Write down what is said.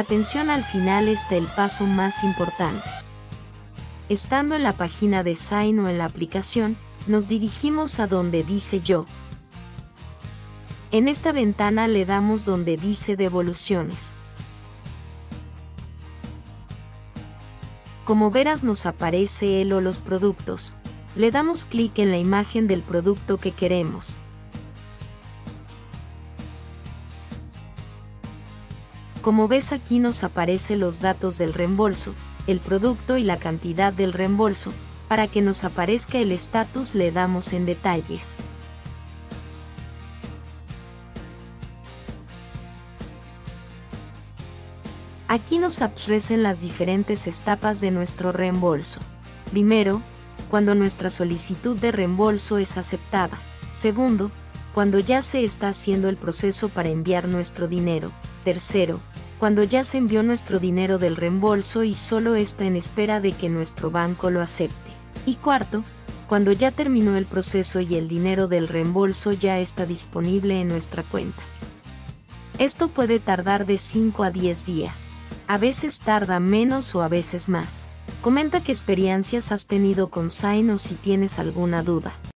Atención, al final está el paso más importante. Estando en la página de Sign o en la aplicación, nos dirigimos a donde dice Yo. En esta ventana le damos donde dice Devoluciones. Como verás, nos aparece el o los productos. Le damos clic en la imagen del producto que queremos. Como ves, aquí nos aparecen los datos del reembolso, el producto y la cantidad del reembolso. Para que nos aparezca el estatus, le damos en Detalles. Aquí nos aparecen las diferentes etapas de nuestro reembolso. Primero, cuando nuestra solicitud de reembolso es aceptada. Segundo, cuando ya se está haciendo el proceso para enviar nuestro dinero. Tercero, cuando ya se envió nuestro dinero del reembolso y solo está en espera de que nuestro banco lo acepte. Y cuarto, cuando ya terminó el proceso y el dinero del reembolso ya está disponible en nuestra cuenta. Esto puede tardar de 5 a 10 días. A veces tarda menos o a veces más. Comenta qué experiencias has tenido con Sign o si tienes alguna duda.